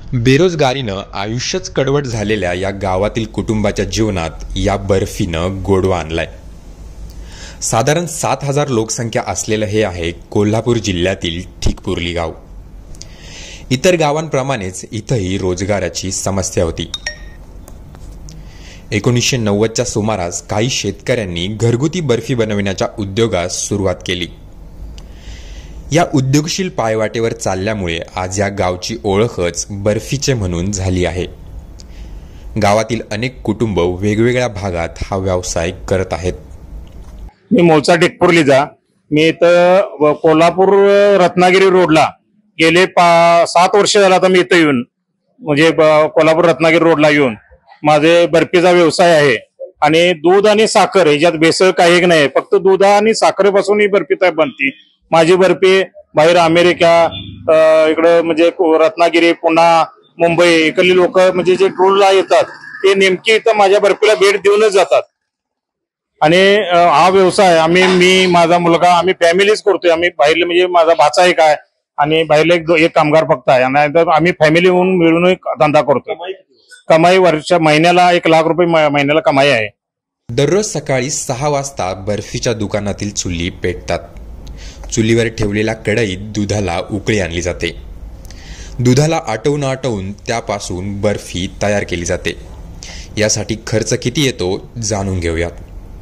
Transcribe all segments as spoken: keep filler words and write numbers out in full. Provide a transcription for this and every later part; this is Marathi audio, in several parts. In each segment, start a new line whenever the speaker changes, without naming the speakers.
बेरोजगारीनं आयुष्यच कडवट झालेल्या या गावातील कुटुंबाच्या जीवनात या बर्फीनं गोडवा आणलाय। साधारण सात हजार लोकसंख्या असलेलं हे आहे कोल्हापूर जिल्ह्यातील ठिकपुर्ली गाव। इतर गावांप्रमाणेच इथंही रोजगाराची समस्या होती। एकोणीसशे नव्वदच्या सुमारास काही शेतकऱ्यांनी घरगुती बर्फी बनविण्याच्या उद्योगास सुरुवात केली। या उद्योगशील पायवाटेवर चालल्यामुळे आज या गावची ओळखच बर्फीचे म्हणून झाली आहे। गावातील अनेक कुटुंब वेगवेगळ्या भागात हा व्यवसाय करत आहेत।
मी मूळचा ठिकपुर्लीचा। मी इथं कोल्हापूर रत्नागिरी रोडला गेले सात वर्ष झाला आता मी इथं येऊन, म्हणजे कोल्हापूर रत्नागिरी रोडला येऊन माझे बर्फीचा व्यवसाय आहे। आणि दूध आणि साखर याच्यात भेसळ काही नाही, फक्त दूध आणि साखरेपासून ही बर्फी तयार बनते। माझी बर्फी बाहेर अमेरिका इकडे म्हणजे रत्नागिरी पुन्हा मुंबई इकडली लोक म्हणजे जे टूरला येतात ते नेमकी इथं माझ्या बर्फीला भेट देऊनच जातात। आणि हा व्यवसाय आम्ही मी माझा मुलगा आम्ही फॅमिलीच करतोय। आम्ही बाहेरले म्हणजे माझा भाचा एक आहे आणि बाहेरले एक, एक कामगार फक्त आहे। आणि आम्ही फॅमिली होऊन मिळून धंदा करतोय। कमाई वर्ष महिन्याला एक लाख रुपये महिन्याला कमाई आहे।
दररोज सकाळी सहा वाजता बर्फीच्या दुकानातील चुली पेटतात। चुलीवर ठेवलेल्या कढईत दुधाला उकळी आणली जाते। दुधाला आटवून आटवून त्यापासून बर्फी तयार केली जाते। यासाठी खर्च किती येतो जाणून घेऊयात।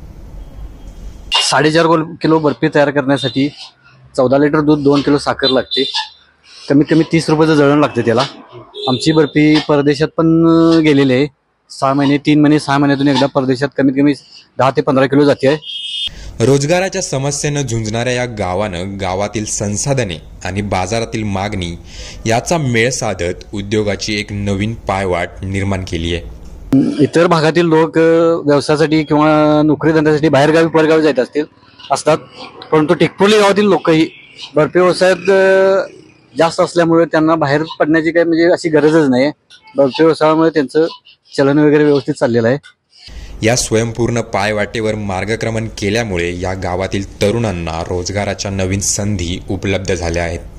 साडेचार किलो बर्फी तयार करण्यासाठी चौदा लिटर दूध, दोन किलो साखर लागते। कमीत कमी तीस रुपयाचं जळण लागते त्याला। आमची बर्फी परदेशात पण गेलेली आहे। सहा महिने तीन महिने सहा महिन्यातून एकदा परदेशात कमीत कमी दहा ते पंधरा किलो जाते आहे।
रोजगाराच्या समस्येनं झुंजणाऱ्या या गावानं गावातील संसाधने आणि बाजारातील मागणी याचा मेळ साधत उद्योगाची एक नवीन पायवाट निर्माण केली आहे।
इतर भागातील लोक व्यवसायासाठी किंवा नोकरी धंद्यासाठी बाहेरगावी परगावी जात असतील असतात, परंतु ठिकपुर्ली गावातील लोकही बर्फी व्यवसायात जास्त असल्यामुळे त्यांना बाहेर पडण्याची काही म्हणजे अशी गरजच नाही। बर्फी व्यवसायामुळे त्यांचं चलन वगैरे व्यवस्थित चाललेलं आहे।
या स्वयंपूर्ण पायवाटेवर मार्गक्रमण केल्यामुळे या गावातील तरुणांना रोजगाराच्या नवीन संधी उपलब्ध झाल्या आहेत।